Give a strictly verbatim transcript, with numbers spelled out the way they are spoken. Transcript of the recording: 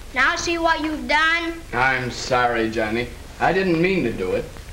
Now see what you've done? I'm sorry, Johnny. I didn't mean to do it.